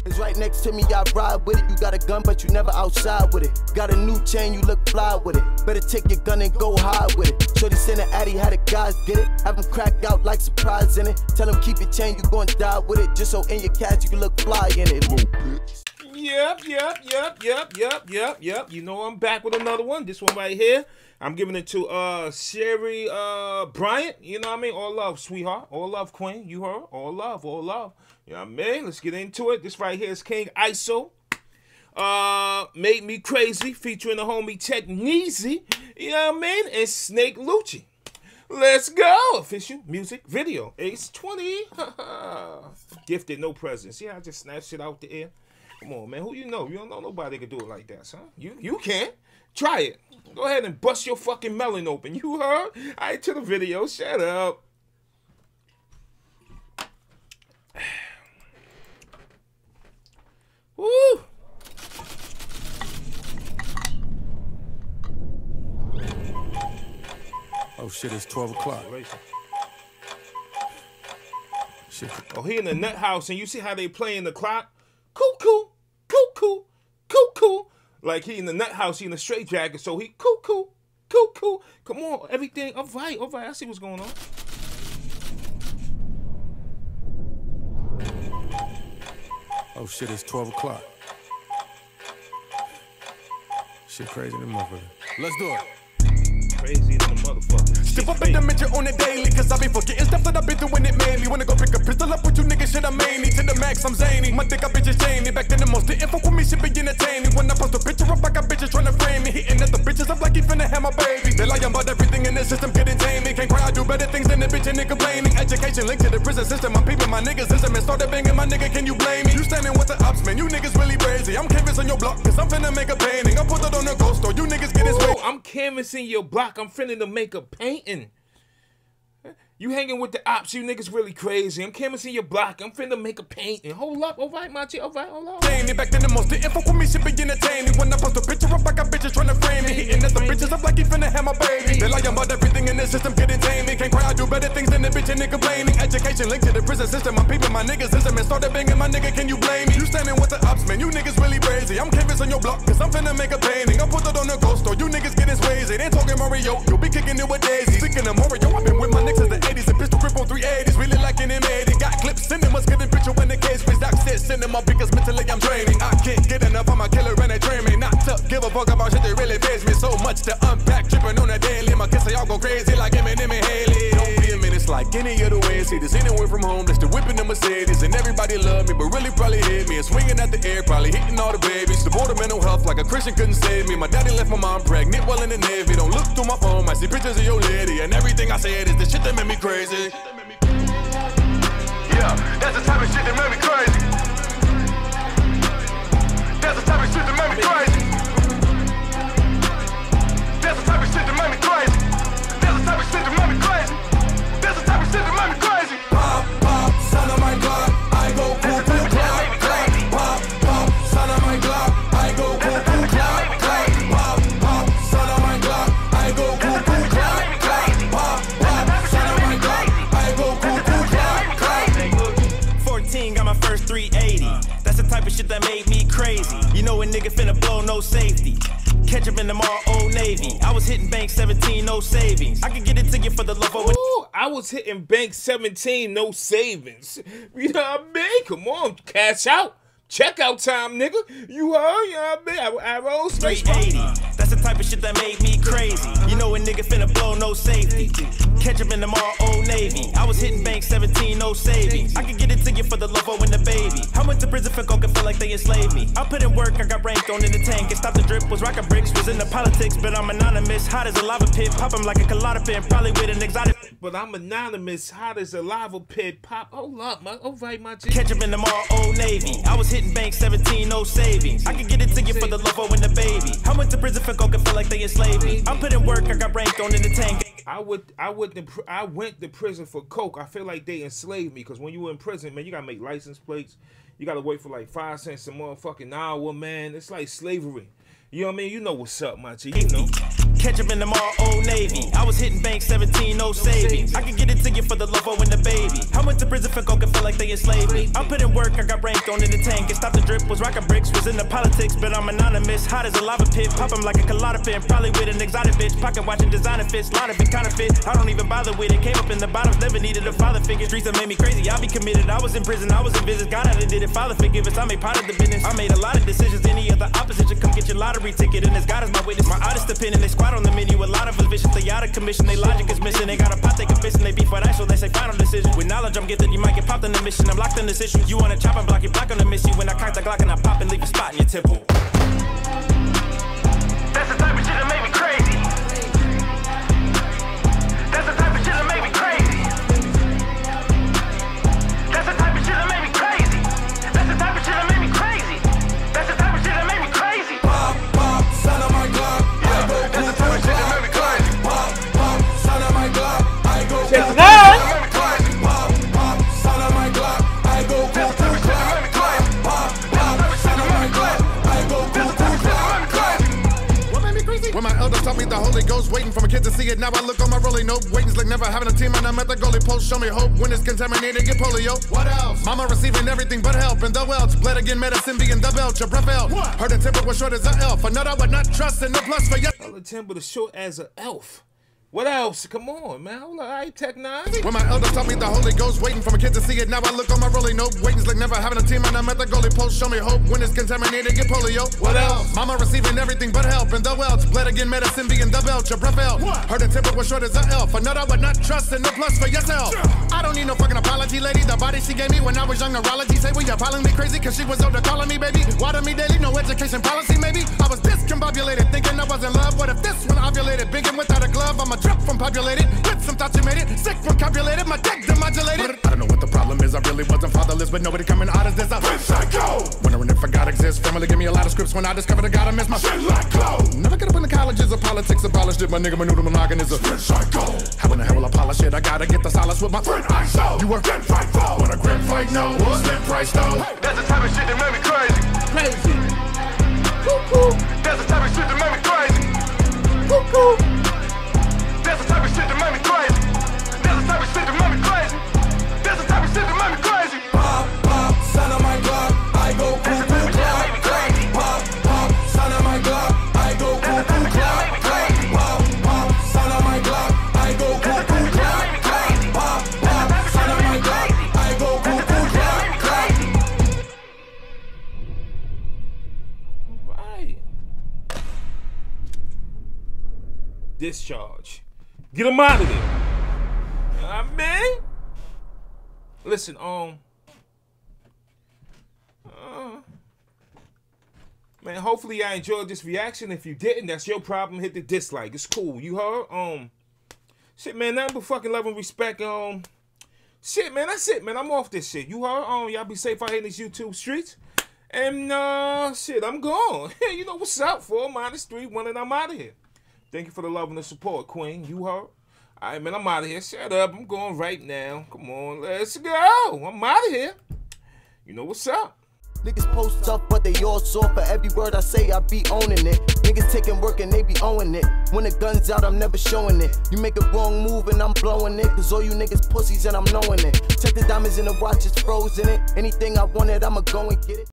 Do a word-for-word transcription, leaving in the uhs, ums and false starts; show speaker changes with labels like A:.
A: It's right next to me, I ride with it. You got a gun, but you never outside with it. Got a new chain, you look fly with it. Better take your gun and go high with it. Shorty sent an addy, how the guys get it. Have them cracked out like surprise in it. Tell them keep your chain, you gon' die with it. Just so in your cash you can look fly in it.
B: Yep, yep, yep, yep, yep, yep, yep. You know I'm back with another one. This one right here. I'm giving it to uh Sherry uh Bryant. You know what I mean? All love, sweetheart. All love, queen. You heard? All love, all love. You know what I mean? Let's get into it. This right here is King I S O. Uh, Made Me Crazy, featuring the homie Tech Neezy. You know what I mean? And Snake Lucci. Let's go. Official music video. Ace twenty. Gifted, no presents. See how I just snatched it out the air? Come on, man. Who you know? You don't know nobody can do it like that, son. You you can. Try it. Go ahead and bust your fucking melon open. You heard? All right, to the video. Shut up. Woo!
C: Oh shit, it's twelve o'clock.
B: Shit. Oh, he in the nut house, and you see how they playing the clock? Cuckoo, cuckoo, cuckoo. Like he in the nut house, he in the straight jacket, so he cuckoo, cuckoo. Come on, everything. All right, all right. I see what's going on.
C: Oh shit, it's twelve o'clock. Shit crazy than motherfucker. Let's do it.
B: Crazy than a motherfucker.
D: Step up in the mention on the daily, cause I be forgetting stuff that I've been through when it made me. Wanna go pick a pistol up with you niggas, shit, I'm mainly to the max, I'm zany. My dick, I bitches chain back then the most didn't fuck with me, shit be entertaining. When I post a picture up, I got bitches trying to frame me. Hitting at the bitches up like he finna have my baby. They lie about everything in the system, getting tame me. Can't cry, I do better things than the bitch and nigga complaining. Education linked to the prison system, I'm peeping my niggas system and started banging my nigga, can you blame me? You standing with the ops, man, you niggas really crazy. I'm canvassing on your block, cause I'm finna make a painting. I put it on the ghost store, you niggas get his way.
B: I'm canvassing your block, I'm finna to make a painting. You hanging with the ops, you niggas really crazy. I'm canvassing your block, I'm finna make a painting. Hold up, all right, Machi, all right, hold up.
D: Back then the most didn't fuck with me, shit be entertaining. When I post a picture up, I got bitches trying to frame me. Hitting at the bitches up like he finna have my baby. They lie about everything in the system, getting tame. Can't cry, I do better things than the bitch and nigga complaining. Education linked to the prison system, I'm peeping my niggas system and started banging my nigga, can you blame me? You standing with the ops, man, you niggas really crazy. I'm canvassing your block, cause I'm finna make a painting. I put it on the ghost store, you niggas get his ways. They ain't talking Mario, you'll be kicking it with Daisy. Speaking of Mario, I've been with my niggas since the eighties and pistol grip on three eighties, really like an M eighty. Got clips, cinemas, getting picture when the case was Doc said cinema because mentally I'm draining. I can't get enough, I'm a killer and they train me. Not to give a fuck about shit that really pays me. So much to unpack, tripping on a daily. My kids say y'all go crazy like Eminem and Haley. Don't be a minute, it's like any other way. See this anywhere from home, that's the whipping the Mercedes. And everybody love me, but really probably hate me. And swinging at the air, probably hitting all the babies. The border mental health like a Christian couldn't save me. My daddy left my mom pregnant while in the Navy. Don't look through my phone, I see pictures of your lady. And everything I said is the shit that made me crazy. Yeah, that's the type of shit that made me crazy. That's the type of shit that made me crazy. That's the type of shit that made me crazy. That's the type of shit that made me crazy. That's the type of shit that made me crazy. Pop, pop, son of my Glock, I go cuckoo, clap, clap. Pop, pop, son of my Glock, I go cuckoo, clap, clap. Pop, pop, son of my Glock, I go cuckoo, clap, clap. Pop, pop, son of my Glock, I go cuckoo, clap, clap.
E: fourteen got my first three eighty. That's the type of shit that made me crazy. You know a nigga finna blow, no safety. Catch up in the mall, Old Navy. I was hitting bank seventeen, no savings. I could get it to you for the love of it.
B: Ooh, I was hitting bank seventeen, no savings. You know what I mean? Come on, cash out. Checkout time, nigga. You heard, you know what I mean? Arrows,
E: three eighty. That's the type of shit that made me crazy. You know a nigga finna blow, no safety. Catch up in the mall, Old Navy. I was hitting bank seventeen, no savings. I could get it to you for the love of the baby. I went to prison for coke and feel like they enslaved me. I put in work, I got ranked on in the tank. It stopped the drip, was rockin' bricks, was into politics, but I'm anonymous. Hot as a lava pit, pop 'em like a colada pin, probably with an exotic.
B: But I'm anonymous, hot as a lava pit, pop. Hold up, my, oh right, my G.
E: Catch up in the mall, Old Navy. I was hitting bank seventeen, no savings. I could get it to you for the love of the baby. I went to prison for coke and feel like they enslaved me. I put in work, I got ranked on in the tank.
B: I would, I would, I went to prison for coke. I feel like they enslaved me because when you were in prison, man, you gotta make license plates. You gotta wait for like five cents a motherfucking hour, man. It's like slavery. You know what I mean? You know what's up, my G. You know.
E: Catch up in the mall, Old Navy. I was hitting bank seventeen, no savings. I could get it to you for the love of the baby. I went to prison for coke and feel like like they enslaved me. I put in work, I got ranked on in the tank. It stopped the drip, was rockin' bricks, was into politics, but I'm anonymous. Hot as a lava pit, pop 'em like a colada pin. Probably with an exotic bitch, pocket watching designer fits. Lot of it counterfeit, I don't even bother with it. Came up in the bottoms, never needed a father figure. Streets that made me crazy, I be committed. I was in prison, I was in business. God, I done did it, Father forgive us. I made part of the business. I made a lot of decisions, any other opposition. Come get your lottery ticket, and as God is my witness. My artist opinion, they squat on the menu. A lot of us vicious, they out of commission. They logic is missing, they got a pot they confessing. They beef for that, so they say final decision. With knowledge, I'm gifted, you might get popped in the mission. I'm locked in this issue. You wanna chop and block, you block on the miss you. When I cock the Glock and I pop and leave a spot in your temple. That's the type of shit that made me crazy. That's the type of shit that made me crazy. That's the type of shit that made me crazy. That's the type of shit that made me crazy. That's the type of shit that made me crazy.
D: Pop, pop, son of my Glock. I go
E: That's the type of shit that made me crazy.
D: Pop, pop, son of my Glock. I go
B: Check it out.
D: Pop, pop, son of my Glock. I go cool, cool, clap. Pop, pop, son of my Glock. I go cool, cool, clap. What made me crazy? When my elders taught me the Holy Ghost, waiting for my kid to see it. Now I look on my rolling note. Waiting's like never having a team, and I'm at the goalie post. Show me hope when it's contaminated, get polio. What else? Mama receiving everything but help, and the welch. Bled again, medicine being the belch. A breath out. Heard the temper was short as an elf. Another I would not trust, and no plus for you.
B: Her temper was short as an elf. What else? Come on, man. Hold on. All right, Tech Nine.
D: When my elders taught me the Holy Ghost, waiting for my kid to see it. Now I look on my rolling note. Waiting's like never having a team, and I'm at the goalie post. Show me hope when it's contaminated, get polio. What else? Mama receiving everything but help, and the welch. Bled again, medicine being the belch. A breath out. Heard the temper was short as an elf. Another I would not trust, and no plus for yourself. I don't need no fucking apology, lady. The body she gave me when I was young, neurology. Say, well, you're calling me crazy, cause she was older calling me baby. Water me daily, no education policy, maybe. I was discombobulated, thinking I was in love. What if this one ovulated? Big and without a glove, I'm a drip from populated. With some thoughts you made it, sick from calculated, my dick demodulated. I don't know what the problem is, I really wasn't fatherless, but nobody coming out as this. I went psycho. Wondering if a God exists. Family gave me a lot of scripts when I discovered a God I miss my shit like clothes. Never got up in the colleges of politics, abolished it. My nigga Menudo Monogon is a went psycho. How in the hell will I polish it? I gotta get the solace with my friend I saw. You were getting fight for. When a grip fight, no, slim price though. That's the type of shit that made me crazy.
B: Crazy.
D: Cuckoo. That's the type of shit that made me crazy. Cuckoo. That's the type of shit that made me crazy. That's the type of shit that made me crazy. That's the type of shit that made me crazy. Pop, pop, son of my Glock. I go cool, cool, clap, clap. Pop, pop, son of my Glock. I go cool, cool, clap, clap. Pop, pop, son of my Glock. I go cool, cool, clap, clap. Pop, pop, son of my Glock. I go cool, cool, clap, clap.
B: Right. Discharge. Get him out of there. You know what I mean? Listen, um, uh, man, hopefully I enjoyed this reaction. If you didn't, that's your problem. Hit the dislike. It's cool. You heard? Um, shit, man, nothing but fucking love and respect. Um, shit, man, that's it, man. I'm off this shit. You heard? Um, y'all be safe out here in these YouTube streets. And, uh, shit, I'm gone. You know what's up? Four minus three, one, and I'm out of here. Thank you for the love and the support, Queen. You heard? All right, man, I'm out of here. Shut up. I'm going right now. Come on, let's go. I'm out of here. You know what's up.
A: Niggas post up, but they all soft. For every word I say, I be owning it. Niggas taking work and they be owning it. When the gun's out, I'm never showing it. You make a wrong move and I'm blowing it. Cause all you niggas pussies and I'm knowing it. Check the diamonds in the watch, it's frozen it. Anything I wanted, I'ma go and get it.